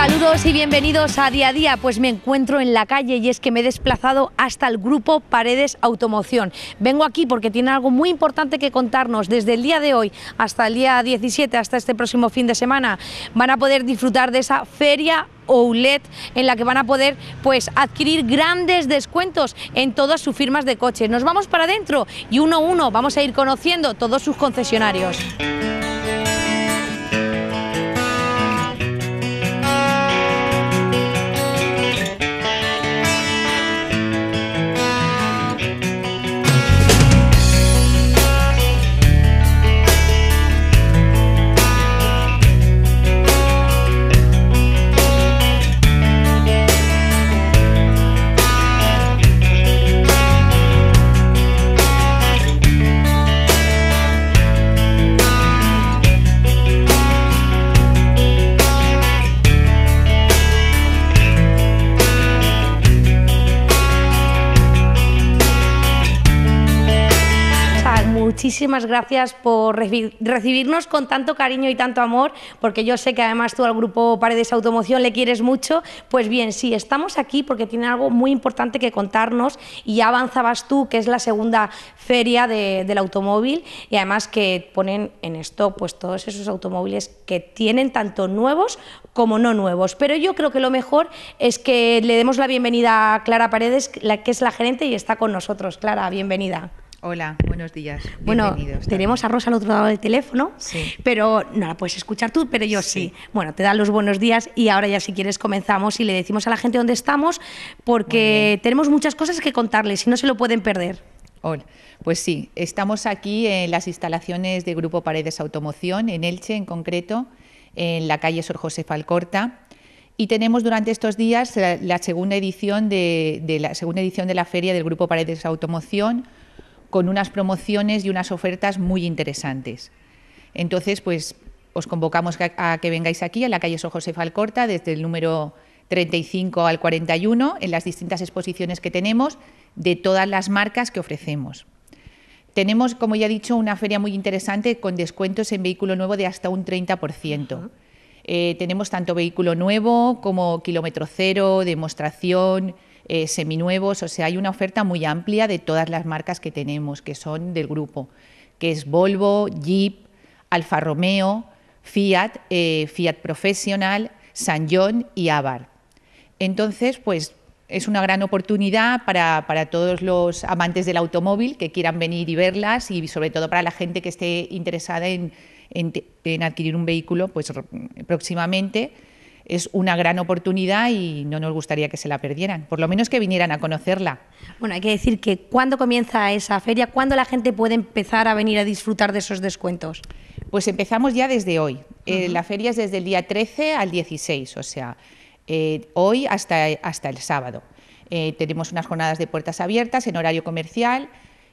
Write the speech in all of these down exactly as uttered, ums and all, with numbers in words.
Saludos y bienvenidos a Día a Día. Pues me encuentro en la calle y es que me he desplazado hasta el grupo Paredes Automoción. Vengo aquí porque tiene algo muy importante que contarnos. Desde el día de hoy hasta el día diecisiete, hasta este próximo fin de semana, van a poder disfrutar de esa feria Outlet en la que van a poder pues adquirir grandes descuentos en todas sus firmas de coches. Nos vamos para adentro y uno a uno vamos a ir conociendo todos sus concesionarios. Muchísimas gracias por recibirnos con tanto cariño y tanto amor, porque yo sé que además tú al grupo Paredes Automoción le quieres mucho. Pues bien, sí, estamos aquí porque tiene algo muy importante que contarnos y ya avanzabas tú, que es la segunda feria de, del automóvil, y además que ponen en stock pues todos esos automóviles que tienen tanto nuevos como no nuevos. Pero yo creo que lo mejor es que le demos la bienvenida a Clara Paredes, la que es la gerente y está con nosotros. Clara, bienvenida. Hola, buenos días. Bueno, tenemos a Rosa al otro lado del teléfono, sí, pero no la puedes escuchar tú, pero yo sí. sí. Bueno, te dan los buenos días y ahora ya si quieres comenzamos y le decimos a la gente dónde estamos, porque tenemos muchas cosas que contarles y no se lo pueden perder. Hola, pues sí, estamos aquí en las instalaciones de Grupo Paredes Automoción, en Elche en concreto, en la calle Sor Josefa Alcorta. Y tenemos durante estos días la, la segunda edición de, de la segunda edición de la feria del Grupo Paredes Automoción, con unas promociones y unas ofertas muy interesantes. Entonces, pues os convocamos a, a que vengáis aquí a la calle Sor Josefa Alcorta, desde el número treinta y cinco al cuarenta y uno, en las distintas exposiciones que tenemos de todas las marcas que ofrecemos. Tenemos, como ya he dicho, una feria muy interesante con descuentos en vehículo nuevo de hasta un treinta por ciento. Uh-huh. eh, tenemos tanto vehículo nuevo como kilómetro cero, demostración, Eh, seminuevos, o sea, hay una oferta muy amplia de todas las marcas que tenemos, que son del grupo, que es Volvo, Jeep, Alfa Romeo, Fiat, eh, Fiat Professional, Sanyong y Abarth. Entonces, pues es una gran oportunidad para, para todos los amantes del automóvil que quieran venir y verlas, y sobre todo para la gente que esté interesada en, en, en adquirir un vehículo pues próximamente. Es una gran oportunidad y no nos gustaría que se la perdieran, por lo menos que vinieran a conocerla. Bueno, hay que decir que ¿cuándo comienza esa feria? ¿Cuándo la gente puede empezar a venir a disfrutar de esos descuentos? Pues empezamos ya desde hoy. Uh-huh. eh, la feria es desde el día trece al dieciséis, o sea, eh, hoy hasta, hasta el sábado. Eh, tenemos unas jornadas de puertas abiertas en horario comercial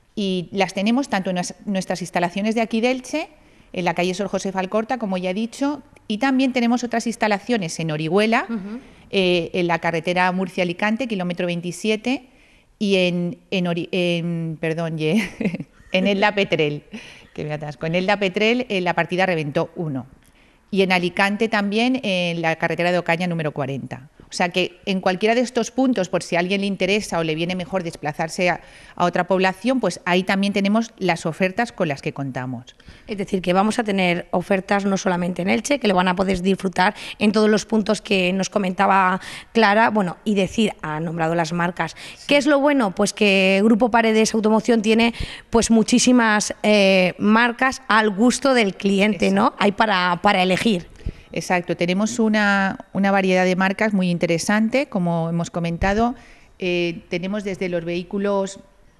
y las tenemos tanto en nuestras instalaciones de aquí de Elche, en la calle Sor Josefa Alcorta, como ya he dicho, y también tenemos otras instalaciones en Orihuela, uh-huh. eh, en la carretera Murcia-Alicante, kilómetro veintisiete, y en, en, Ori, en perdón, ye, en Elda Petrel, que me atasco, en Elda Petrel, en la partida Reventó uno, y en Alicante también, en la carretera de Ocaña, número cuarenta. O sea que en cualquiera de estos puntos, por si a alguien le interesa o le viene mejor desplazarse a, a otra población, pues ahí también tenemos las ofertas con las que contamos. Es decir, que vamos a tener ofertas no solamente en Elche, que lo van a poder disfrutar en todos los puntos que nos comentaba Clara. Bueno, y decir, ha nombrado las marcas. Sí. ¿Qué es lo bueno? Pues que Grupo Paredes Automoción tiene pues muchísimas eh, marcas al gusto del cliente. Exacto. ¿No? Hay para, para elegir. Exacto, tenemos una, una variedad de marcas muy interesante, como hemos comentado. Eh, tenemos desde los vehículos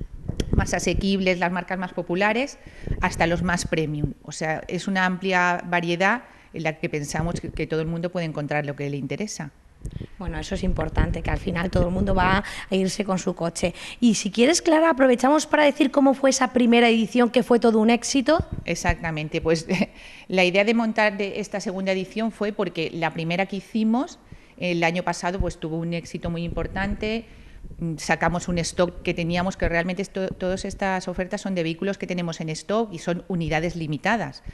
más asequibles, las marcas más populares, hasta los más premium. O sea, es una amplia variedad en la que pensamos que, que todo el mundo puede encontrar lo que le interesa. Bueno, eso es importante, que al final todo el mundo va a irse con su coche. Y si quieres, Clara, aprovechamos para decir cómo fue esa primera edición, que fue todo un éxito. Exactamente, pues la idea de montar de esta segunda edición fue porque la primera que hicimos el año pasado pues tuvo un éxito muy importante. Sacamos un stock que teníamos, que realmente esto, todas estas ofertas son de vehículos que tenemos en stock y son unidades limitadas.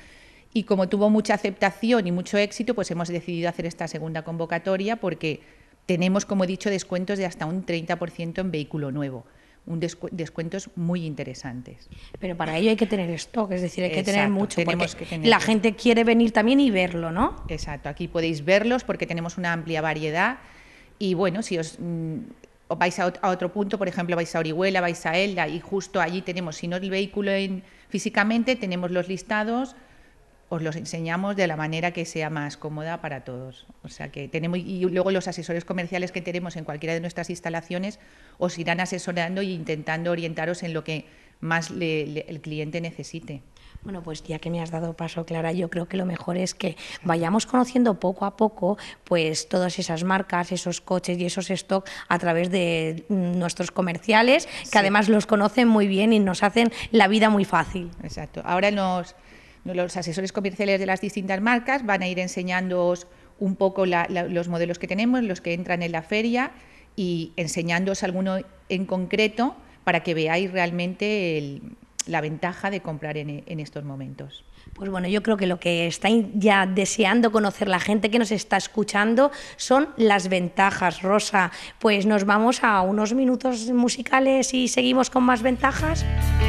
Y como tuvo mucha aceptación y mucho éxito, pues hemos decidido hacer esta segunda convocatoria porque tenemos, como he dicho, descuentos de hasta un treinta por ciento en vehículo nuevo. Un descu descuentos muy interesantes. Pero para ello hay que tener stock, es decir, hay que Exacto, tener mucho, tenemos porque que tener... la gente quiere venir también y verlo, ¿no? Exacto, aquí podéis verlos porque tenemos una amplia variedad y bueno, si os... Mmm, vais a, a otro punto, por ejemplo, vais a Orihuela, vais a Elda y justo allí tenemos, si no el vehículo en, físicamente, tenemos los listados, os los enseñamos de la manera que sea más cómoda para todos. O sea que tenemos, y luego los asesores comerciales que tenemos en cualquiera de nuestras instalaciones os irán asesorando e intentando orientaros en lo que más le, le, el cliente necesite. Bueno, pues ya que me has dado paso, Clara, yo creo que lo mejor es que vayamos conociendo poco a poco pues todas esas marcas, esos coches y esos stock a través de nuestros comerciales, que sí, además los conocen muy bien y nos hacen la vida muy fácil. Exacto. Ahora nos, los asesores comerciales de las distintas marcas van a ir enseñándoos un poco la, la, los modelos que tenemos, los que entran en la feria y enseñándoos alguno en concreto para que veáis realmente el... la ventaja de comprar en, en estos momentos. Pues bueno, yo creo que lo que está ya deseando conocer la gente que nos está escuchando son las ventajas, Rosa. Pues nos vamos a unos minutos musicales y seguimos con más ventajas.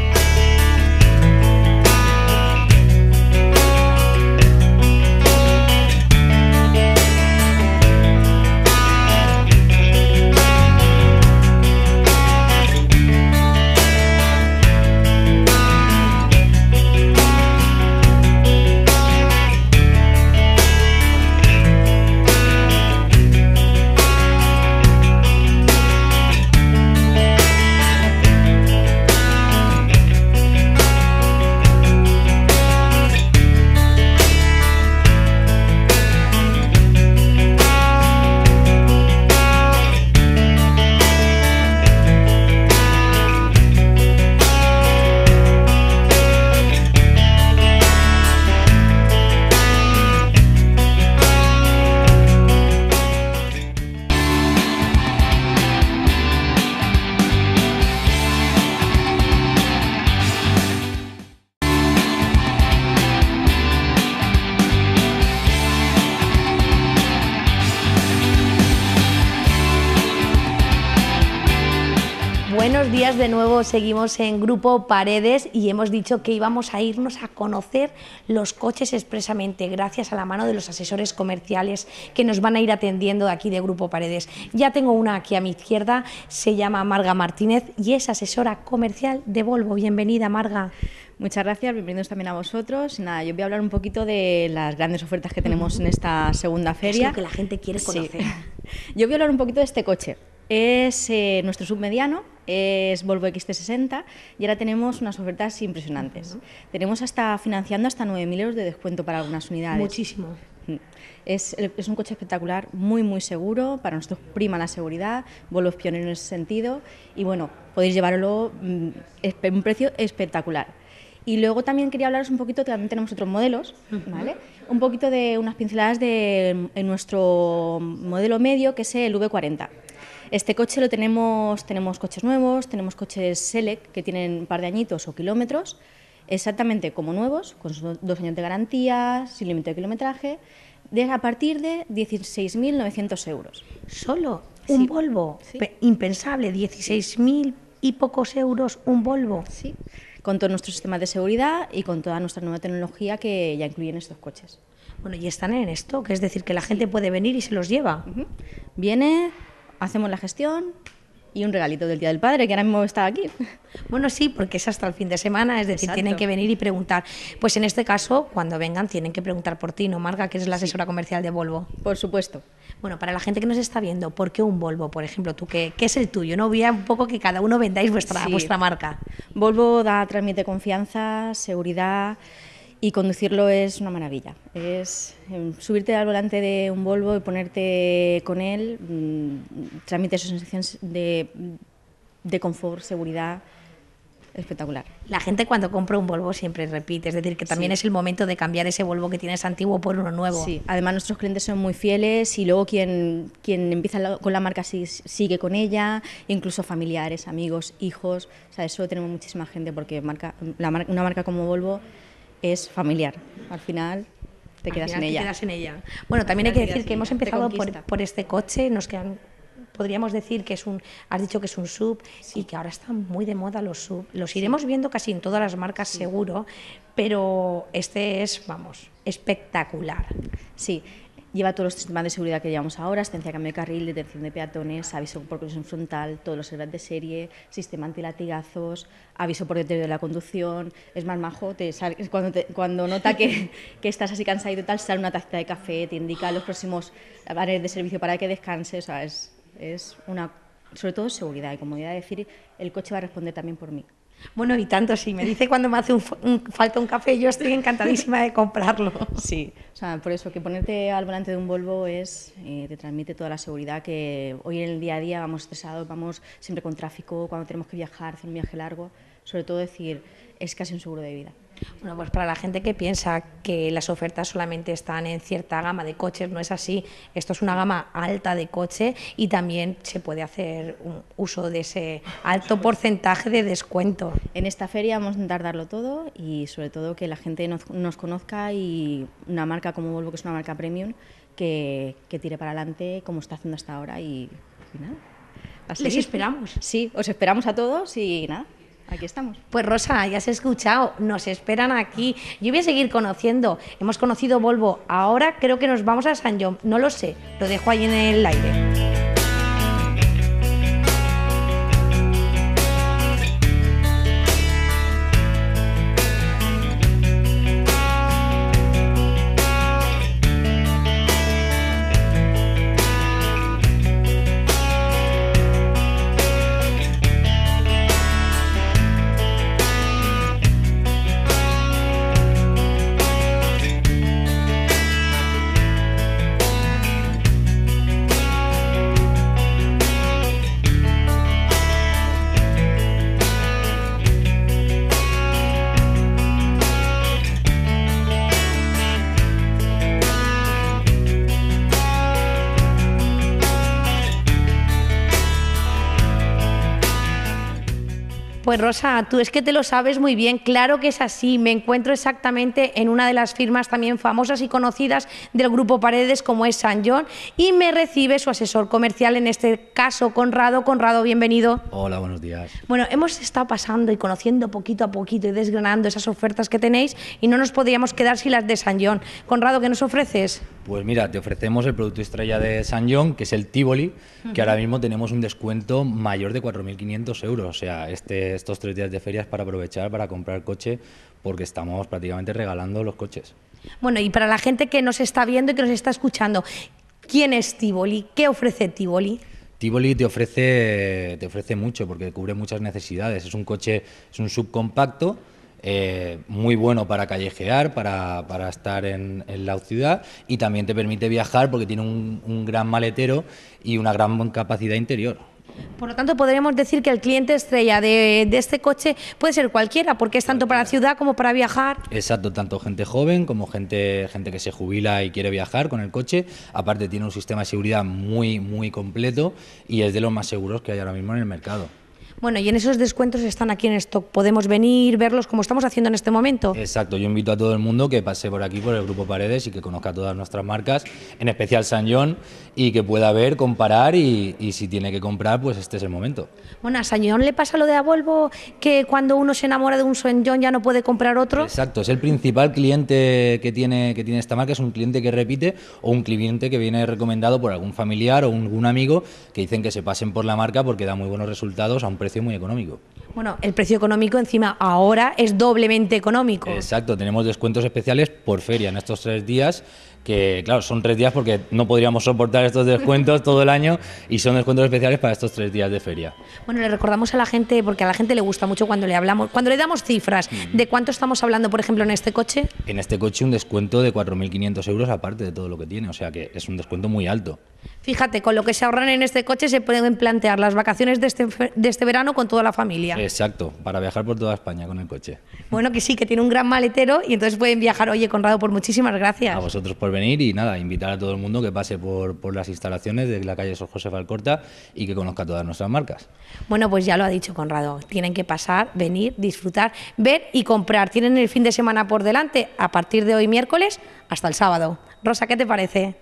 Buenos días de nuevo, seguimos en Grupo Paredes y hemos dicho que íbamos a irnos a conocer los coches expresamente gracias a la mano de los asesores comerciales que nos van a ir atendiendo de aquí de Grupo Paredes. Ya tengo una aquí a mi izquierda, se llama Marga Martínez y es asesora comercial de Volvo. Bienvenida, Marga. Muchas gracias, bienvenidos también a vosotros. Nada, yo voy a hablar un poquito de las grandes ofertas que tenemos en esta segunda feria. Es lo que la gente quiere conocer. Sí. Yo voy a hablar un poquito de este coche. Es eh, nuestro submediano, es Volvo X C sesenta y ahora tenemos unas ofertas impresionantes. Uh-huh. Tenemos hasta financiando hasta nueve mil euros de descuento para algunas unidades. Muchísimo. Es, es un coche espectacular, muy muy seguro, para nosotros prima la seguridad, Volvo es pionero en ese sentido y bueno, podéis llevarlo mm, a un precio espectacular. Y luego también quería hablaros un poquito, también tenemos otros modelos, ¿vale? Un poquito de unas pinceladas de en nuestro modelo medio, que es el V cuarenta. Este coche lo tenemos, tenemos coches nuevos, tenemos coches Select que tienen un par de añitos o kilómetros, exactamente como nuevos, con sus dos años de garantía, sin límite de kilometraje, de, a partir de dieciséis mil novecientos euros. ¿Solo un Sí. Volvo? Sí. Impensable, dieciséis mil y pocos euros un Volvo. Sí, con todos nuestros sistemas de seguridad y con toda nuestra nueva tecnología que ya incluyen estos coches. Bueno, y están en stock, es decir, que la gente puede venir y se los lleva. Uh-huh. Viene, hacemos la gestión y un regalito del Día del Padre, que ahora mismo está aquí. Bueno, sí, porque es hasta el fin de semana, es decir, Exacto. tienen que venir y preguntar. Pues en este caso, cuando vengan, tienen que preguntar por ti, ¿no, Marga, que eres la asesora comercial de Volvo? Por supuesto. Bueno, para la gente que nos está viendo, ¿por qué un Volvo, por ejemplo? ¿Tú qué, qué es el tuyo? No voy a un poco que cada uno vendáis vuestra, Sí. vuestra marca. Volvo da, transmite confianza, seguridad y conducirlo es una maravilla. Es eh, subirte al volante de un Volvo y ponerte con él, mmm, transmite esa sensación de, de confort, seguridad, espectacular. La gente cuando compra un Volvo siempre repite, es decir, que también Sí. es el momento de cambiar ese Volvo que tienes antiguo por uno nuevo. Sí, además nuestros clientes son muy fieles y luego quien, quien empieza la- con la marca sí- sigue con ella, incluso familiares, amigos, hijos, o sea, eso tenemos muchísima gente porque marca, la mar- una marca como Volvo es familiar. Al final te Al quedas final en te ella. quedas en ella. Bueno, también hay Al que final te decir quedas que en hemos ella, te empezado por, conquista. por este coche, nos quedan, podríamos decir que es un, has dicho que es un sub y que ahora están muy de moda los sub. Los iremos viendo casi en todas las marcas seguro, pero este es, vamos, espectacular. Sí, lleva todos los sistemas de seguridad que llevamos ahora: asistencia a cambio de carril, detención de peatones, aviso por colisión frontal, todos los airbags de serie, sistema antilatigazos, aviso por deterioro de la conducción. Es más majo, te sale, cuando, te, cuando nota que, que estás así cansadito y tal, sale una tacita de café, te indica los próximos áreas de servicio para que descanses. O sea, es, es una, sobre todo seguridad y comodidad, de decir, el coche va a responder también por mí. Bueno, y tanto, si me dice cuando me hace un, un, falta un café, yo estoy encantadísima de comprarlo. Sí, o sea, por eso que ponerte al volante de un Volvo es, eh, te transmite toda la seguridad que hoy en el día a día vamos estresados, vamos siempre con tráfico, cuando tenemos que viajar, hacer un viaje largo, sobre todo decir, es casi un seguro de vida. Bueno, pues para la gente que piensa que las ofertas solamente están en cierta gama de coches, no es así. Esto es una gama alta de coche y también se puede hacer un uso de ese alto porcentaje de descuento. En esta feria vamos a intentar darlo todo y sobre todo que la gente nos, nos conozca, y una marca como Volvo, que es una marca premium, que, que tire para adelante como está haciendo hasta ahora, y, y nada. Les esperamos. Sí, os esperamos a todos y nada. Aquí estamos. Pues Rosa, ya has escuchado, nos esperan aquí. Yo voy a seguir conociendo. Hemos conocido Volvo, ahora creo que nos vamos a San John. No lo sé, lo dejo ahí en el aire. Pues Rosa, tú es que te lo sabes muy bien, claro que es así. Me encuentro exactamente en una de las firmas también famosas y conocidas del Grupo Paredes, como es San John, y me recibe su asesor comercial, en este caso Conrado. Conrado, bienvenido. Hola, buenos días. Bueno, hemos estado pasando y conociendo poquito a poquito y desgranando esas ofertas que tenéis, y no nos podríamos quedar sin las de San John. Conrado, ¿qué nos ofreces? Pues mira, te ofrecemos el producto estrella de San John, que es el Tivoli, uh-huh. que ahora mismo tenemos un descuento mayor de cuatro mil quinientos euros. O sea, este, estos tres días de ferias para aprovechar, para comprar coche, porque estamos prácticamente regalando los coches. Bueno, y para la gente que nos está viendo y que nos está escuchando, ¿quién es Tivoli? ¿Qué ofrece Tivoli? Tivoli te ofrece, te ofrece mucho, porque cubre muchas necesidades. Es un coche, es un subcompacto, Eh, muy bueno para callejear, para, para estar en, en la ciudad, y también te permite viajar porque tiene un, un gran maletero y una gran capacidad interior. Por lo tanto, podríamos decir que el cliente estrella de, de este coche puede ser cualquiera, porque es tanto para ciudad como para viajar. Exacto, tanto gente joven como gente, gente que se jubila y quiere viajar con el coche. Aparte tiene un sistema de seguridad muy, muy completo y es de los más seguros que hay ahora mismo en el mercado. Bueno, y en esos descuentos están aquí en stock. Podemos venir, verlos como estamos haciendo en este momento. Exacto, yo invito a todo el mundo que pase por aquí, por el Grupo Paredes, y que conozca todas nuestras marcas, en especial San John, y que pueda ver, comparar, y, y si tiene que comprar, pues este es el momento. Bueno, a San John le pasa lo de a Volvo, que cuando uno se enamora de un San John ya no puede comprar otro. Exacto, es el principal cliente que tiene, que tiene esta marca, es un cliente que repite, o un cliente que viene recomendado por algún familiar o un amigo, que dicen que se pasen por la marca porque da muy buenos resultados a un precio muy económico. Bueno, el precio económico encima ahora es doblemente económico. Exacto, tenemos descuentos especiales por feria en estos tres días, que claro, son tres días porque no podríamos soportar estos descuentos todo el año, y son descuentos especiales para estos tres días de feria. Bueno, le recordamos a la gente, porque a la gente le gusta mucho cuando le hablamos, cuando le damos cifras, mm. ¿de cuánto estamos hablando, por ejemplo, en este coche? En este coche un descuento de cuatro mil quinientos euros aparte de todo lo que tiene, o sea que es un descuento muy alto. Fíjate, con lo que se ahorran en este coche se pueden plantear las vacaciones de este, de este verano verano con toda la familia. Exacto, para viajar por toda España con el coche. Bueno, que sí, que tiene un gran maletero y entonces pueden viajar. Oye, Conrado, por muchísimas gracias. A vosotros por venir y nada, invitar a todo el mundo que pase por, por las instalaciones de la calle Sor Josefa Alcorta y que conozca todas nuestras marcas. Bueno, pues ya lo ha dicho Conrado, tienen que pasar, venir, disfrutar, ver y comprar. Tienen el fin de semana por delante, a partir de hoy miércoles hasta el sábado. Rosa, ¿qué te parece?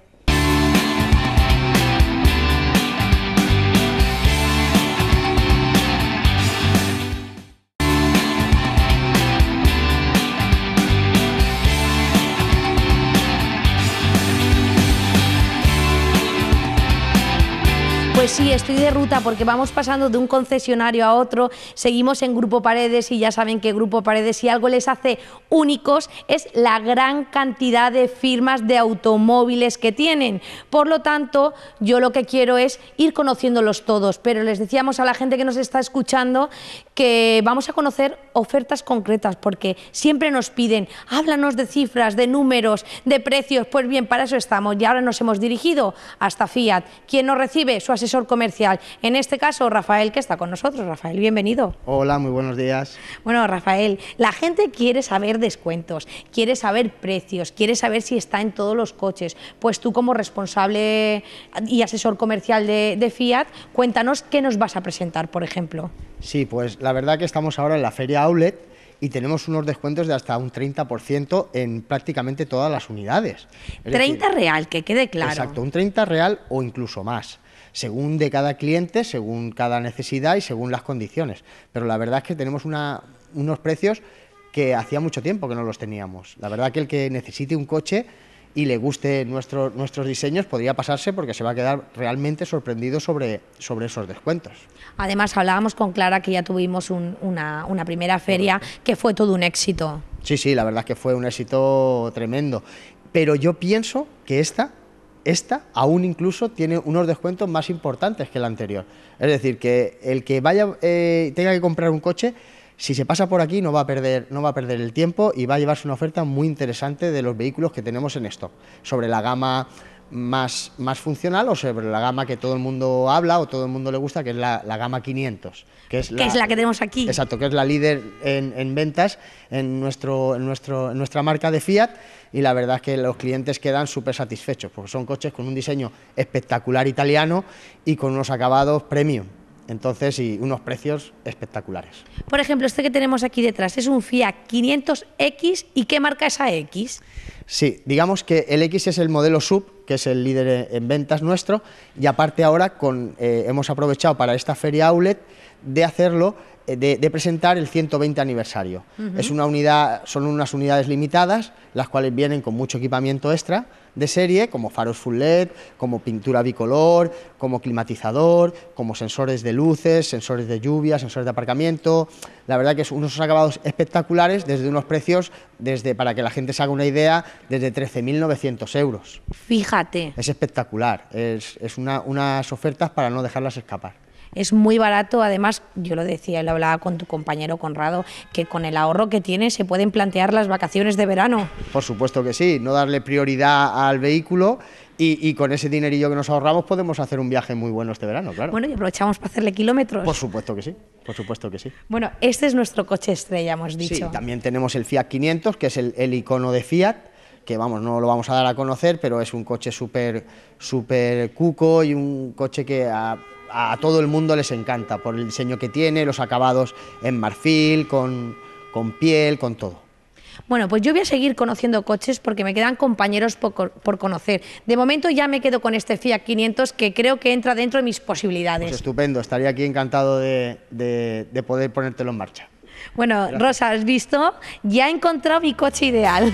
Pues sí, estoy de ruta porque vamos pasando de un concesionario a otro, seguimos en Grupo Paredes y ya saben que Grupo Paredes, si algo les hace únicos, es la gran cantidad de firmas de automóviles que tienen. Por lo tanto, yo lo que quiero es ir conociéndolos todos, pero les decíamos a la gente que nos está escuchando que vamos a conocer ofertas concretas, porque siempre nos piden, háblanos de cifras, de números, de precios. Pues bien, para eso estamos y ahora nos hemos dirigido hasta Fiat. ¿Quién nos recibe? Su asesor comercial, en este caso Rafael, que está con nosotros. Rafael, bienvenido. Hola, muy buenos días. Bueno, Rafael, la gente quiere saber descuentos, quiere saber precios, quiere saber si está en todos los coches. Pues tú, como responsable y asesor comercial de, de Fiat, cuéntanos qué nos vas a presentar, por ejemplo. Sí, pues la verdad que estamos ahora en la Feria Outlet y tenemos unos descuentos de hasta un treinta por ciento en prácticamente todas las unidades. Es treinta decir, real, que quede claro. Exacto, un treinta real o incluso más, según de cada cliente, según cada necesidad y según las condiciones. Pero la verdad es que tenemos una, unos precios que hacía mucho tiempo que no los teníamos. La verdad que el que necesite un coche y le guste nuestro, nuestros diseños podría pasarse, porque se va a quedar realmente sorprendido sobre, sobre esos descuentos. Además, hablábamos con Clara que ya tuvimos un, una, una primera feria que fue todo un éxito. Sí, sí, la verdad es que fue un éxito tremendo. Pero yo pienso que esta, esta aún incluso tiene unos descuentos más importantes que la anterior. Es decir, que el que vaya eh, tenga que comprar un coche, si se pasa por aquí no va a perder, no va a perder el tiempo y va a llevarse una oferta muy interesante de los vehículos que tenemos en stock, sobre la gama más, más funcional o sobre la gama que todo el mundo habla o todo el mundo le gusta, que es la, la gama quinientos. Que es, que la, es la que tenemos aquí. Exacto, que es la líder en, en ventas en, nuestro, en, nuestro, en nuestra marca de Fiat, y la verdad es que los clientes quedan súper satisfechos porque son coches con un diseño espectacular italiano y con unos acabados premium. Entonces, y unos precios espectaculares. Por ejemplo, este que tenemos aquí detrás es un Fiat quinientos equis. ¿Y qué marca es esa X? Sí, digamos que el X es el modelo sub, que es el líder en ventas nuestro, y aparte ahora con, eh, hemos aprovechado para esta feria outlet de hacerlo, eh, de, de presentar el ciento veinte aniversario. Uh-huh. Es una unidad, son unas unidades limitadas, las cuales vienen con mucho equipamiento extra de serie, como faros full L E D, como pintura bicolor, como climatizador, como sensores de luces, sensores de lluvia, sensores de aparcamiento. La verdad que son unos acabados espectaculares, desde unos precios, desde, para que la gente se haga una idea, desde trece mil novecientos euros. Fíjate. Es espectacular, es, es una, unas ofertas para no dejarlas escapar. Es muy barato, además, yo lo decía, lo hablaba con tu compañero Conrado, que con el ahorro que tiene se pueden plantear las vacaciones de verano. Por supuesto que sí, no darle prioridad al vehículo y, y con ese dinerillo que nos ahorramos podemos hacer un viaje muy bueno este verano, claro. Bueno, y aprovechamos para hacerle kilómetros. Por supuesto que sí, por supuesto que sí. Bueno, este es nuestro coche estrella, hemos dicho. Sí, también tenemos el Fiat quinientos, que es el, el icono de Fiat, que vamos, no lo vamos a dar a conocer, pero es un coche súper súper cuco y un coche que a, a todo el mundo les encanta por el diseño que tiene, los acabados en marfil, con, con piel, con todo. Bueno, pues yo voy a seguir conociendo coches porque me quedan compañeros por, por conocer. De momento ya me quedo con este Fiat quinientos, que creo que entra dentro de mis posibilidades. Pues estupendo, estaría aquí encantado de, de, de poder ponértelo en marcha. Bueno, gracias. Rosa, ¿has visto? Ya he encontrado mi coche ideal.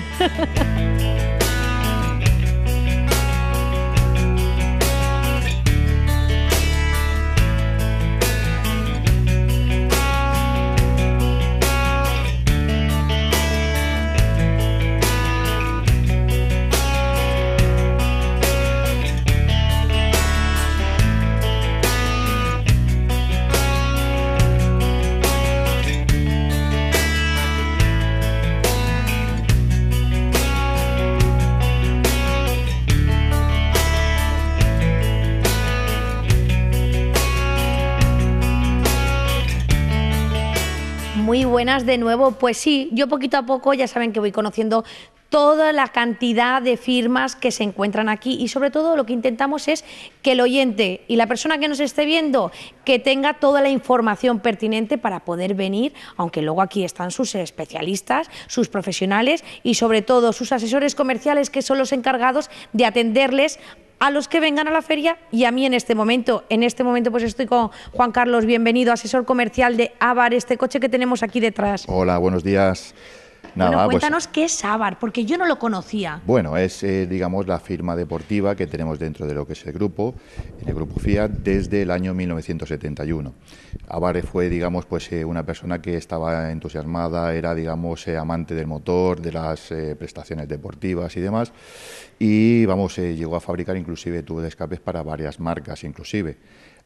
Muy buenas de nuevo. Pues sí, yo poquito a poco ya saben que voy conociendo toda la cantidad de firmas que se encuentran aquí y sobre todo lo que intentamos es que el oyente y la persona que nos esté viendo que tenga toda la información pertinente para poder venir, aunque luego aquí están sus especialistas, sus profesionales y sobre todo sus asesores comerciales, que son los encargados de atenderles a los que vengan a la feria y a mí en este momento. En este momento pues estoy con Juan Carlos, bienvenido, asesor comercial de Avar, este coche que tenemos aquí detrás. Hola, buenos días. Nada, bueno, cuéntanos pues, qué es Avar, porque yo no lo conocía. Bueno, es eh, digamos la firma deportiva que tenemos dentro de lo que es el grupo, en el grupo Fiat, desde el año mil novecientos setenta y uno. Avar fue, digamos, pues eh, una persona que estaba entusiasmada, era, digamos, eh, amante del motor, de las eh, prestaciones deportivas y demás, y vamos, eh, llegó a fabricar inclusive tubos de escapes para varias marcas, inclusive.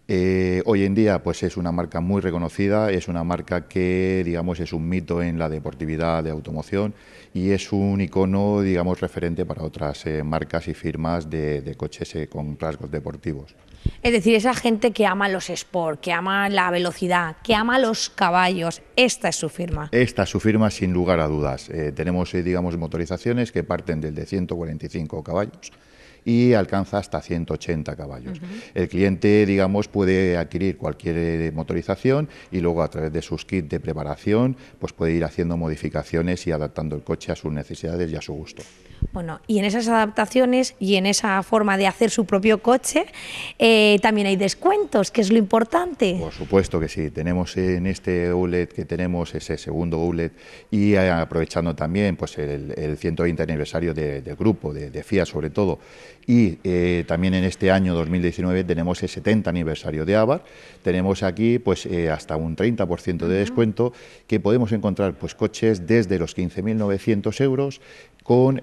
Eh, hoy en día pues es una marca muy reconocida, es una marca que digamos es un mito en la deportividad de automoción y es un icono digamos referente para otras eh, marcas y firmas de, de coches eh, con rasgos deportivos. Es decir, esa gente que ama los sport, que ama la velocidad, que ama los caballos, esta es su firma. Esta es su firma sin lugar a dudas. Eh, tenemos eh, digamos motorizaciones que parten del de ciento cuarenta y cinco caballos y alcanza hasta ciento ochenta caballos. Uh-huh. El cliente, digamos, puede adquirir cualquier motorización y luego a través de sus kits de preparación, pues puede ir haciendo modificaciones y adaptando el coche a sus necesidades y a su gusto. Bueno, y en esas adaptaciones y en esa forma de hacer su propio coche, eh, también hay descuentos, que es lo importante. Por supuesto que sí. Tenemos en este outlet que tenemos ese segundo outlet y eh, aprovechando también pues el, el ciento veinte aniversario de, del grupo, de, de Fiat sobre todo, y eh, también en este año dos mil diecinueve tenemos el setenta aniversario de Avar. Tenemos aquí pues eh, hasta un treinta por ciento de descuento, que podemos encontrar pues coches desde los quince mil novecientos euros con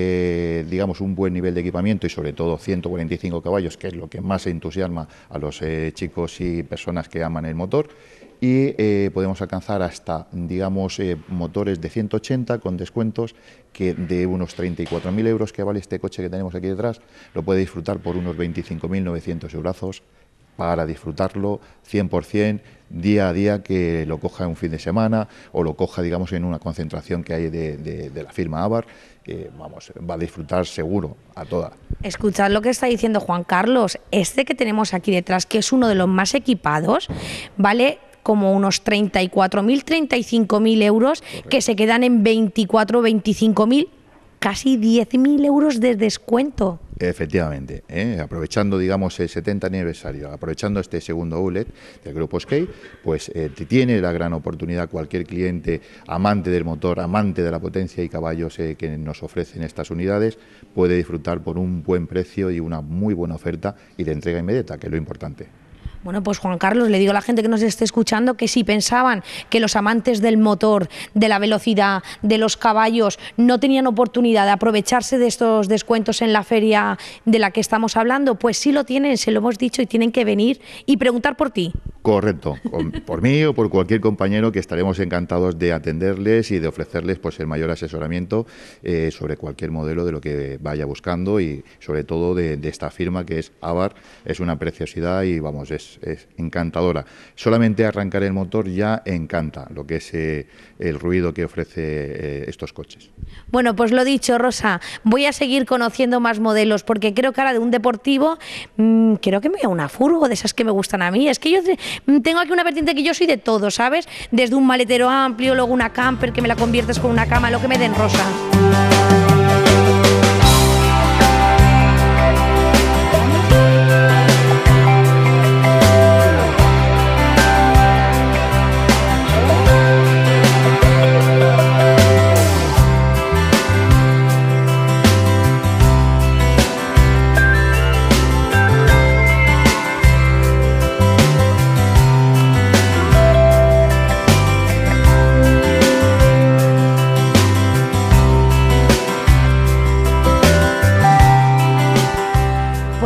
eh, digamos un buen nivel de equipamiento y sobre todo ciento cuarenta y cinco caballos, que es lo que más entusiasma a los eh, chicos y personas que aman el motor, y eh, podemos alcanzar hasta digamos eh, motores de ciento ochenta con descuentos que de unos treinta y cuatro mil euros que vale este coche que tenemos aquí detrás, lo puede disfrutar por unos veinticinco mil novecientos euros para disfrutarlo cien por cien día a día, que lo coja en un fin de semana o lo coja digamos en una concentración que hay de, de, de la firma Avar, que vamos, va a disfrutar seguro a toda. Escuchad lo que está diciendo Juan Carlos, este que tenemos aquí detrás, que es uno de los más equipados, vale como unos treinta y cuatro mil, treinta y cinco mil euros. Correcto. Que se quedan en veinticuatro, veinticinco mil, casi diez mil euros de descuento. Efectivamente, ¿eh? aprovechando digamos el setenta aniversario, aprovechando este segundo outlet del grupo Skate, pues eh, tiene la gran oportunidad cualquier cliente amante del motor, amante de la potencia y caballos eh, que nos ofrecen estas unidades, puede disfrutar por un buen precio y una muy buena oferta y de entrega inmediata, que es lo importante. Bueno, pues Juan Carlos, le digo a la gente que nos esté escuchando que si pensaban que los amantes del motor, de la velocidad, de los caballos, no tenían oportunidad de aprovecharse de estos descuentos en la feria de la que estamos hablando, pues sí lo tienen, se lo hemos dicho, y tienen que venir y preguntar por ti. Correcto, por mí o por cualquier compañero, que estaremos encantados de atenderles y de ofrecerles pues el mayor asesoramiento eh, sobre cualquier modelo de lo que vaya buscando y sobre todo de, de esta firma que es Avar. Es una preciosidad y vamos, es, es encantadora. Solamente arrancar el motor ya encanta lo que es eh, el ruido que ofrece eh, estos coches. Bueno, pues lo dicho, Rosa, voy a seguir conociendo más modelos porque creo que ahora de un deportivo mmm, creo que me voy a una furgo de esas que me gustan a mí. Es que yo tengo aquí una vertiente que yo soy de todo, ¿sabes? Desde un maletero amplio, luego una camper que me la conviertes con una cama, lo que me den, Rosa.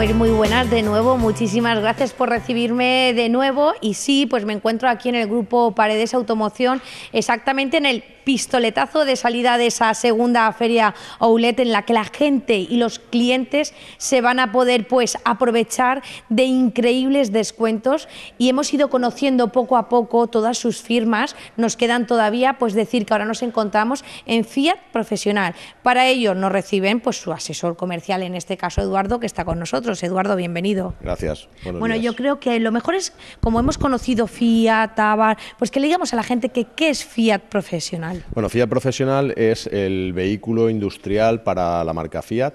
Pues muy buenas de nuevo, muchísimas gracias por recibirme de nuevo y sí, pues me encuentro aquí en el grupo Paredes Automoción, exactamente en el pistoletazo de salida de esa segunda feria Outlet en la que la gente y los clientes se van a poder pues aprovechar de increíbles descuentos y hemos ido conociendo poco a poco todas sus firmas. Nos quedan todavía pues decir que ahora nos encontramos en Fiat Profesional. Para ello nos reciben pues su asesor comercial, en este caso Eduardo, que está con nosotros. Eduardo, bienvenido. Gracias. Buenos bueno, días. Yo creo que lo mejor es, como hemos conocido Fiat, Abarth, pues que le digamos a la gente que qué es Fiat Profesional. Bueno, Fiat Profesional es el vehículo industrial para la marca Fiat.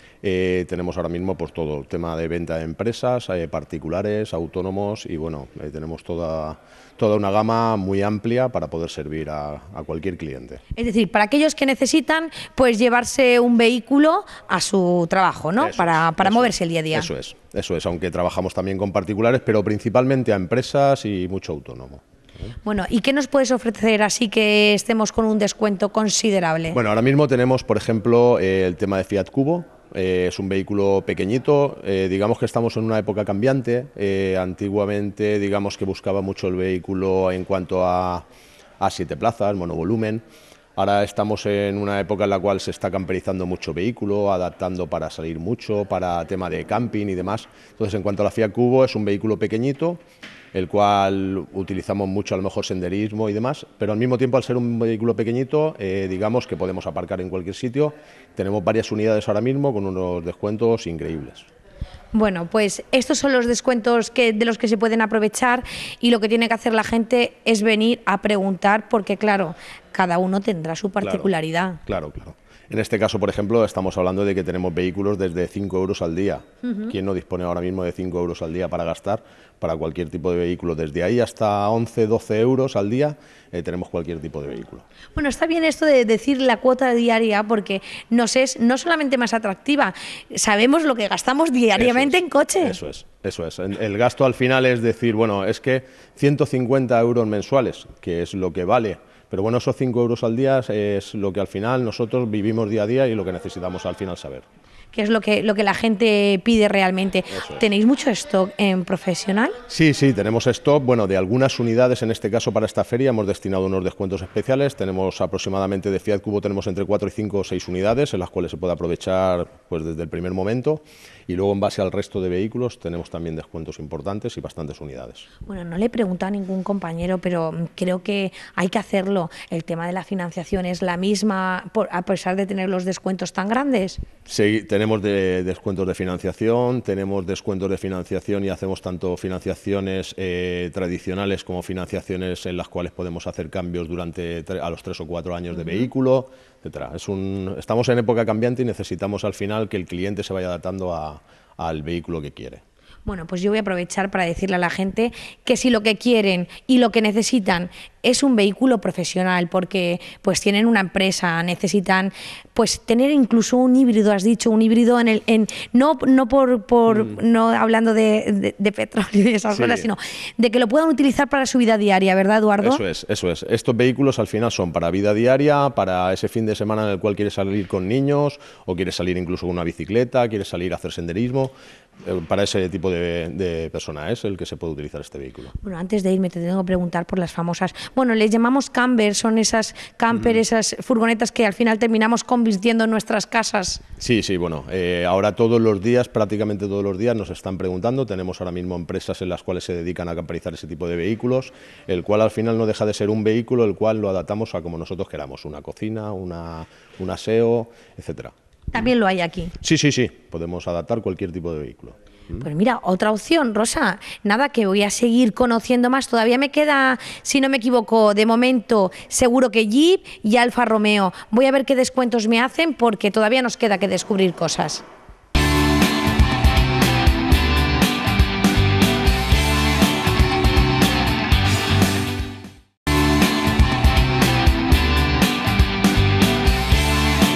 Eh, tenemos ahora mismo pues todo el tema de venta de empresas, eh, particulares, autónomos y bueno, eh, tenemos toda, toda una gama muy amplia para poder servir a, a cualquier cliente. Es decir, para aquellos que necesitan pues llevarse un vehículo a su trabajo, ¿no? Eso para es, para eso moverse es, el día a día. Eso es, eso es, aunque trabajamos también con particulares, pero principalmente a empresas y mucho autónomo. Bueno, ¿y qué nos puedes ofrecer así que estemos con un descuento considerable? Bueno, ahora mismo tenemos, por ejemplo, eh, el tema de Fiat Cubo. Eh, es un vehículo pequeñito, eh, digamos que estamos en una época cambiante. Eh, antiguamente, digamos que buscaba mucho el vehículo en cuanto a, a siete plazas, monovolumen. Ahora estamos en una época en la cual se está camperizando mucho vehículo, adaptando para salir mucho, para tema de camping y demás. Entonces, en cuanto a la Fiat Cubo, es un vehículo pequeñito, el cual utilizamos mucho a lo mejor senderismo y demás, pero al mismo tiempo al ser un vehículo pequeñito, eh, digamos que podemos aparcar en cualquier sitio. Tenemos varias unidades ahora mismo con unos descuentos increíbles. Bueno, pues estos son los descuentos que, de los que se pueden aprovechar y lo que tiene que hacer la gente es venir a preguntar porque claro, cada uno tendrá su particularidad. Claro, claro, claro. En este caso, por ejemplo, estamos hablando de que tenemos vehículos desde cinco euros al día. Uh-huh. ¿Quién no dispone ahora mismo de cinco euros al día para gastar para cualquier tipo de vehículo? Desde ahí hasta once, doce euros al día eh, tenemos cualquier tipo de vehículo. Bueno, está bien esto de decir la cuota diaria porque nos es no solamente más atractiva, sabemos lo que gastamos diariamente es, en coche. Eso es, eso es. El gasto al final es decir, bueno, es que ciento cincuenta euros mensuales, que es lo que vale. Pero bueno, esos cinco euros al día es lo que al final nosotros vivimos día a día y lo que necesitamos al final saber. ¿Qué es lo que, lo que la gente pide realmente? Es. ¿Tenéis mucho stock en Profesional? Sí, sí, tenemos stock, bueno, de algunas unidades, en este caso para esta feria hemos destinado unos descuentos especiales. Tenemos aproximadamente de Fiat Cubo, tenemos entre cuatro y cinco o seis unidades en las cuales se puede aprovechar pues desde el primer momento. Y luego en base al resto de vehículos tenemos también descuentos importantes y bastantes unidades. Bueno, no le he preguntado a ningún compañero, pero creo que hay que hacerlo. El tema de la financiación es la misma por, a pesar de tener los descuentos tan grandes. Sí, tenemos de, descuentos de financiación, tenemos descuentos de financiación y hacemos tanto financiaciones eh, tradicionales como financiaciones en las cuales podemos hacer cambios durante a los tres o cuatro años de uh-huh. vehículo, etcétera. Es un, estamos en época cambiante y necesitamos al final que el cliente se vaya adaptando a al vehículo que quiere. Bueno, pues yo voy a aprovechar para decirle a la gente que si lo que quieren y lo que necesitan es un vehículo profesional, porque pues tienen una empresa, necesitan pues tener incluso un híbrido, has dicho, un híbrido en el en no no por por mm. no hablando de, de, de petróleo y esas sí. cosas, sino de que lo puedan utilizar para su vida diaria, ¿verdad, Eduardo? Eso es, eso es. Estos vehículos al final son para vida diaria, para ese fin de semana en el cual quieres salir con niños o quieres salir incluso con una bicicleta, quieres salir a hacer senderismo. Para ese tipo de, de persona es el que se puede utilizar este vehículo. Bueno, antes de irme te tengo que preguntar por las famosas, bueno, les llamamos camper, son esas camper, mm. esas furgonetas que al final terminamos convirtiendo en nuestras casas. Sí, sí, bueno, eh, ahora todos los días, prácticamente todos los días nos están preguntando, tenemos ahora mismo empresas en las cuales se dedican a camperizar ese tipo de vehículos, el cual al final no deja de ser un vehículo, el cual lo adaptamos a como nosotros queramos, una cocina, una, un aseo, etcétera. También lo hay aquí. Sí, sí, sí, podemos adaptar cualquier tipo de vehículo. Pues mira, otra opción, Rosa, nada, que voy a seguir conociendo más, todavía me queda, si no me equivoco, de momento seguro que Jeep y Alfa Romeo. Voy a ver qué descuentos me hacen porque todavía nos queda que descubrir cosas.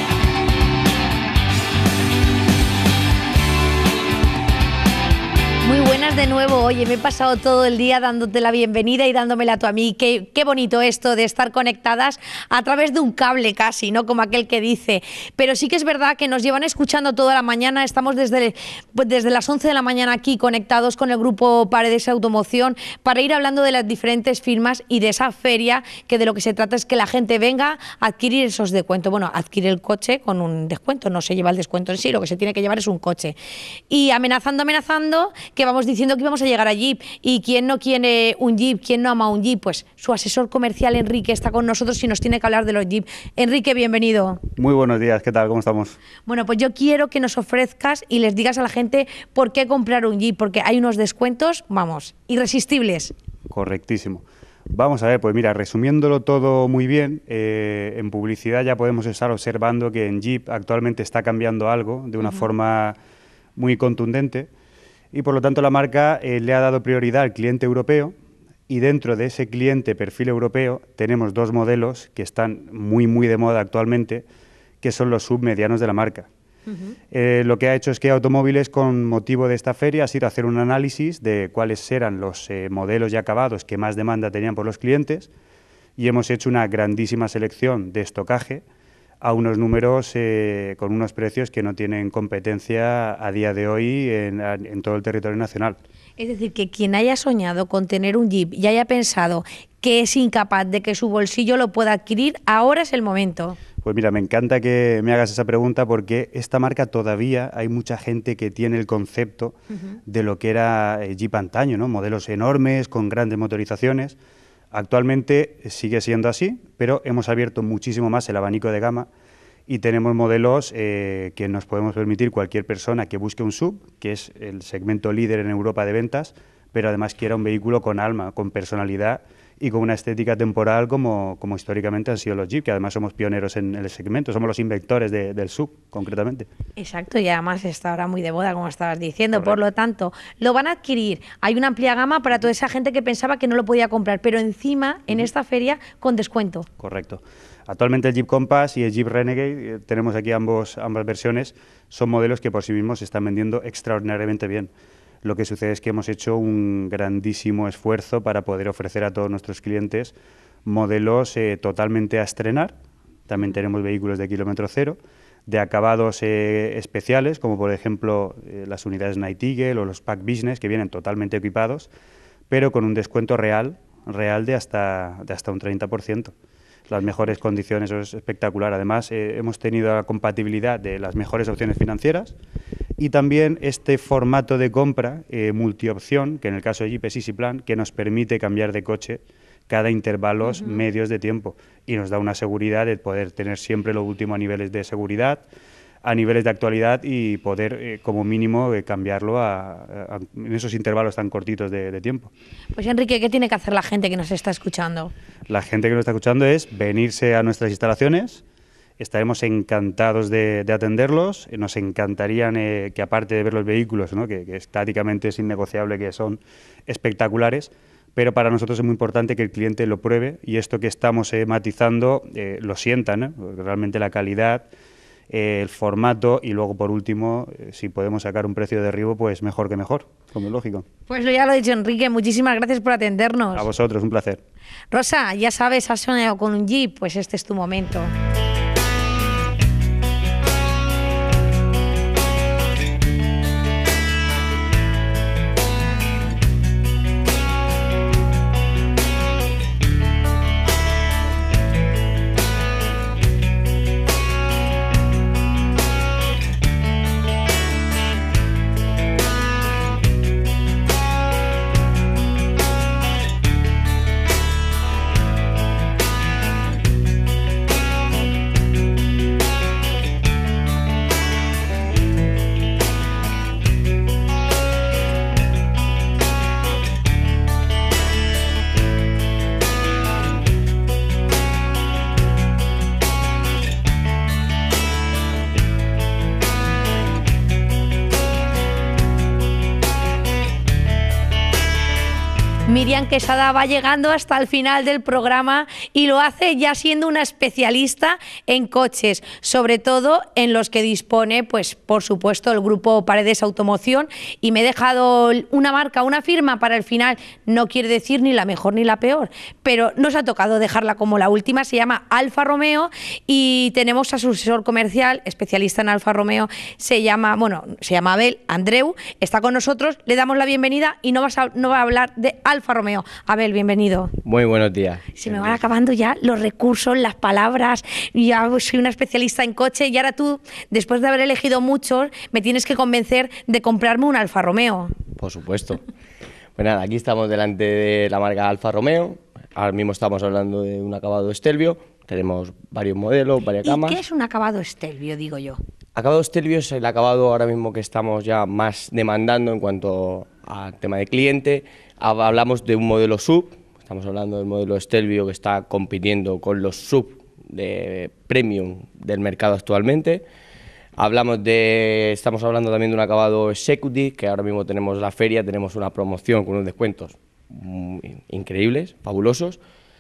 De de nuevo. Oye, me he pasado todo el día dándote la bienvenida y dándomela tú a mí. Qué, qué bonito esto de estar conectadas a través de un cable casi, ¿no? Como aquel que dice. Pero sí que es verdad que nos llevan escuchando toda la mañana. Estamos desde, pues desde las once de la mañana aquí conectados con el grupo Paredes Automoción para ir hablando de las diferentes firmas y de esa feria, que de lo que se trata es que la gente venga a adquirir esos descuentos. Bueno, adquirir el coche con un descuento, no se lleva el descuento en sí, lo que se tiene que llevar es un coche. Y amenazando, amenazando, que vamos diciendo que íbamos a llegar a Jeep. ¿Y quién no quiere un Jeep? ¿Quién no ama un Jeep? Pues su asesor comercial, Enrique, está con nosotros y nos tiene que hablar de los Jeep. Enrique, bienvenido. Muy buenos días, ¿qué tal? ¿Cómo estamos? Bueno, pues yo quiero que nos ofrezcas y les digas a la gente por qué comprar un Jeep, porque hay unos descuentos, vamos, irresistibles. Correctísimo. Vamos a ver, pues mira, resumiéndolo todo muy bien, eh, en publicidad ya podemos estar observando que en Jeep actualmente está cambiando algo de una uh-huh. forma muy contundente y por lo tanto la marca eh, le ha dado prioridad al cliente europeo y dentro de ese cliente perfil europeo tenemos dos modelos que están muy muy de moda actualmente, que son los submedianos de la marca. Uh-huh. Eh, lo que ha hecho es que Automóviles, con motivo de esta feria, ha sido hacer un análisis de cuáles eran los eh, modelos y acabados que más demanda tenían por los clientes y hemos hecho una grandísima selección de estocaje a unos números eh, con unos precios que no tienen competencia a día de hoy en, en todo el territorio nacional. Es decir, que quien haya soñado con tener un Jeep y haya pensado que es incapaz de que su bolsillo lo pueda adquirir, ahora es el momento. Pues mira, me encanta que me hagas esa pregunta porque esta marca todavía hay mucha gente que tiene el concepto uh-huh. de lo que era Jeep antaño, ¿no? Modelos enormes, con grandes motorizaciones. Actualmente sigue siendo así, pero hemos abierto muchísimo más el abanico de gama y tenemos modelos eh, que nos podemos permitir cualquier persona que busque un sub, que es el segmento líder en Europa de ventas, pero además quiera un vehículo con alma, con personalidad y con una estética temporal como, como históricamente han sido los Jeep, que además somos pioneros en el segmento, somos los inventores de, del sub, concretamente. Exacto, y además está ahora muy de moda, como estabas diciendo. Correcto. Por lo tanto, lo van a adquirir. Hay una amplia gama para toda esa gente que pensaba que no lo podía comprar, pero encima, en esta feria, con descuento. Correcto. Actualmente el Jeep Compass y el Jeep Renegade, eh, tenemos aquí ambos, ambas versiones, son modelos que por sí mismos se están vendiendo extraordinariamente bien. Lo que sucede es que hemos hecho un grandísimo esfuerzo para poder ofrecer a todos nuestros clientes modelos eh, totalmente a estrenar. También tenemos vehículos de kilómetro cero, de acabados eh, especiales, como por ejemplo eh, las unidades Night Eagle o los Pack Business, que vienen totalmente equipados, pero con un descuento real, real de hasta, de hasta un treinta por ciento. Las mejores condiciones, eso es espectacular. Además, eh, hemos tenido la compatibilidad de las mejores opciones financieras y también este formato de compra eh, multiopción, que en el caso de Jeep es Easy Plan, que nos permite cambiar de coche cada intervalos uh-huh. medios de tiempo y nos da una seguridad de poder tener siempre lo último a niveles de seguridad, a niveles de actualidad y poder, eh, como mínimo, eh, cambiarlo a, a, en esos intervalos tan cortitos de, de tiempo. Pues Enrique, ¿qué tiene que hacer la gente que nos está escuchando? La gente que nos está escuchando es venirse a nuestras instalaciones, estaremos encantados de, de atenderlos, nos encantaría eh, que aparte de ver los vehículos, ¿no? que, que estáticamente es innegociable, que son espectaculares, pero para nosotros es muy importante que el cliente lo pruebe y esto que estamos eh, matizando eh, lo sientan, ¿eh? Realmente la calidad, Eh, el formato y luego por último eh, si podemos sacar un precio de derribo pues mejor que mejor, como es lógico. Pues ya lo ha dicho Enrique, muchísimas gracias por atendernos. A vosotros, un placer. Rosa, ya sabes, has soñado con un Jeep, pues este es tu momento. Miriam Quesada va llegando hasta el final del programa y lo hace ya siendo una especialista en coches, sobre todo en los que dispone, pues por supuesto, el grupo Paredes Automoción, y me he dejado una marca, una firma para el final. No quiere decir ni la mejor ni la peor, pero nos ha tocado dejarla como la última. Se llama Alfa Romeo y tenemos a su asesor comercial, especialista en Alfa Romeo, se llama, bueno, se llama Abel Andreu, está con nosotros, le damos la bienvenida y no, vas a, no va a hablar de Alfa Romeo. Abel, bienvenido. Muy buenos días. Se me van acabando ya los recursos, las palabras, ya soy una especialista en coche y ahora tú, después de haber elegido muchos, me tienes que convencer de comprarme un Alfa Romeo. Por supuesto. Pues nada, aquí estamos delante de la marca Alfa Romeo, ahora mismo estamos hablando de un acabado Stelvio, tenemos varios modelos, varias ¿Y gamas. qué es un acabado Stelvio, digo yo? Acabado Stelvio es el acabado ahora mismo que estamos ya más demandando en cuanto al tema de cliente. Hablamos de un modelo sub, estamos hablando del modelo Stelvio que está compitiendo con los sub de premium del mercado actualmente. Hablamos de, estamos hablando también de un acabado executive, que ahora mismo tenemos la feria, tenemos una promoción con unos descuentos increíbles, fabulosos.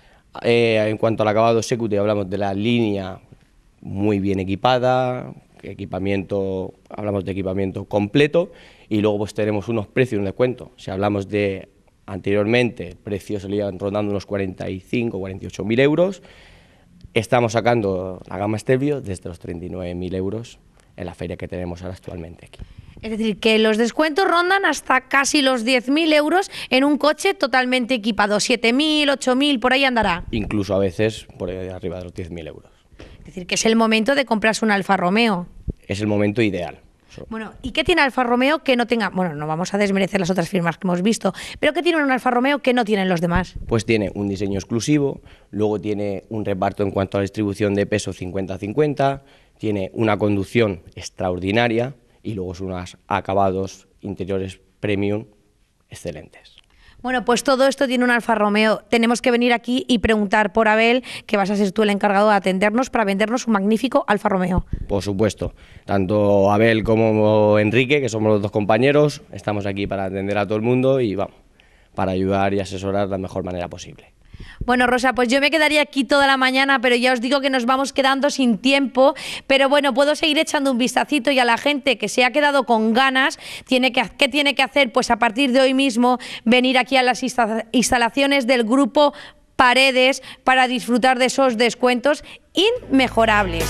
Eh, en cuanto al acabado executive, hablamos de la línea muy bien equipada, equipamiento, hablamos de equipamiento completo, y luego pues tenemos unos precios, un descuento. Si hablamos de anteriormente, el precio salían rondando unos cuarenta y cinco, cuarenta y ocho mil euros, estamos sacando la gama Stelvio desde los treinta y nueve mil euros en la feria que tenemos ahora actualmente aquí. Es decir, que los descuentos rondan hasta casi los diez mil euros en un coche totalmente equipado, siete mil, ocho mil, por ahí andará. Incluso a veces por arriba de los diez mil euros. Es decir, que es el momento de comprarse un Alfa Romeo. Es el momento ideal. Bueno, ¿y qué tiene Alfa Romeo que no tenga? Bueno, no vamos a desmerecer las otras firmas que hemos visto, pero ¿qué tiene un Alfa Romeo que no tienen los demás? Pues tiene un diseño exclusivo, luego tiene un reparto en cuanto a la distribución de peso cincuenta cincuenta, tiene una conducción extraordinaria y luego son unos acabados interiores premium excelentes. Bueno, pues todo esto tiene un Alfa Romeo. Tenemos que venir aquí y preguntar por Abel, que vas a ser tú el encargado de atendernos para vendernos un magnífico Alfa Romeo. Por supuesto. Tanto Abel como Enrique, que somos los dos compañeros, estamos aquí para atender a todo el mundo y vamos, para ayudar y asesorar de la mejor manera posible. Bueno, Rosa, pues yo me quedaría aquí toda la mañana, pero ya os digo que nos vamos quedando sin tiempo, pero bueno, puedo seguir echando un vistacito y a la gente que se ha quedado con ganas, tiene que, ¿qué tiene que hacer? Pues a partir de hoy mismo venir aquí a las instalaciones del grupo Paredes para disfrutar de esos descuentos inmejorables.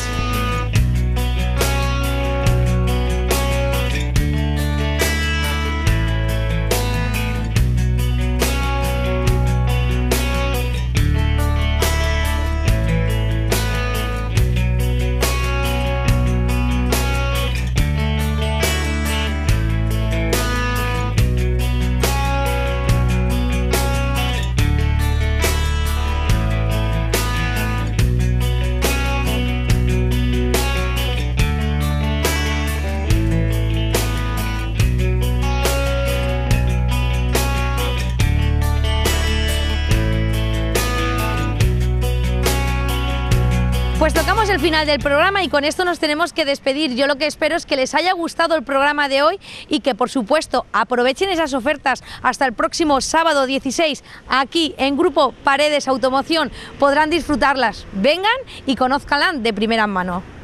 Pues tocamos el final del programa y con esto nos tenemos que despedir. Yo lo que espero es que les haya gustado el programa de hoy y que, por supuesto, aprovechen esas ofertas hasta el próximo sábado dieciséis aquí en Grupo Paredes Automoción. Podrán disfrutarlas. Vengan y conózcanlas de primera mano.